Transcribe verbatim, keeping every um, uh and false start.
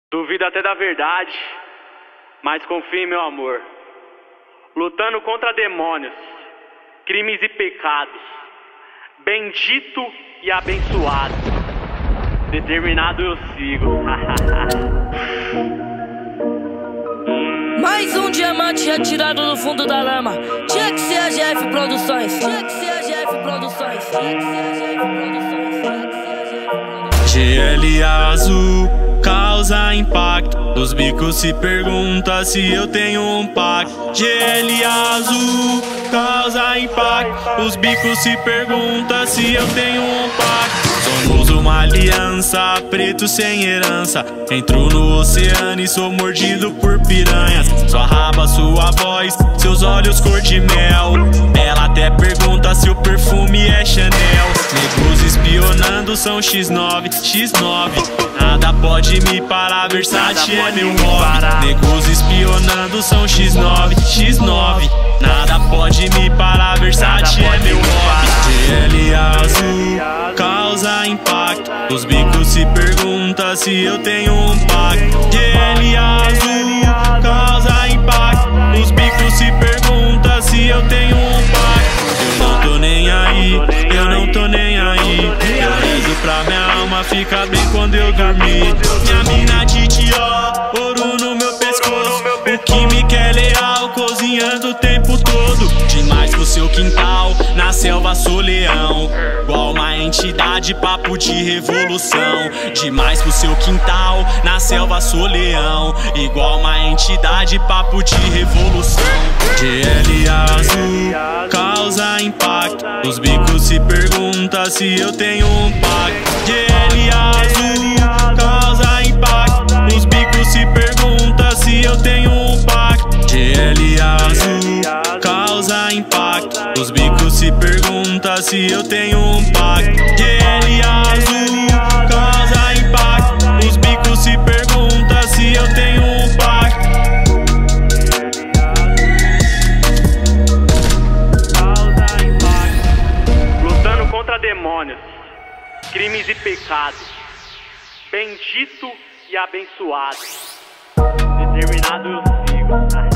Duvido até da verdade, mas confio em meu amor. Lutando contra demônios, crimes e pecados, bendito e abençoado, determinado eu sigo. Mais um diamante retirado do fundo da lama. Tinha que ser a G F Produções. Tinha que ser a G F Produções. Tinha que ser a G F Produções. Tinha que ser a G F Produções. G L azul, causa, impacto. Os bicos se perguntam se eu tenho um pacto. G L azul, causa, impacto. Os bicos se perguntam se eu tenho um pacto. Somos uma aliança, preto sem herança. Entro no oceano e sou mordido por piranhas. Sua raba, sua voz, seus olhos cor de mel. Ela até pergunta se o perfume é Chanel. Negros espionando são X nove, X nove. Nada pode me parar, Versace é meu hobby. Negros espionando são X nove, X nove. Nada pode me parar, Versace é meu hobby. G L azul, causa, impacto. Os bicos se perguntam se eu tenho um pacto. G L azul, causa, impacto. Os bicos se perguntam se eu tenho um pacto. Eu não tô nem aí, eu não tô nem aí. Eu rezo pra minha alma ficar bem quando eu dormir. Minha mina de tió, ouro no meu pescoço. O que me quer leal, cozinhando o tempo todo. Demais pro seu quintal, na selva sou leão. Igual uma entidade, papo de revolução. Demais pro seu quintal, na selva sou leão. Igual uma entidade, papo de revolução. G L azul, causa, impacto. Os bicos se perguntam se eu tenho um pacto. G L azul, causa, impacto. Os bicos se perguntam se eu tenho um pacto. G L azul, causa, impacto. Os bicos se perguntam se eu tenho um pacto. G L azul, causa, impacto. Os bicos se perguntam se eu tenho um pacto. Causa, impacto. Lutando contra demônios, crimes e pecados, bendito e abençoado, determinado eu sigo.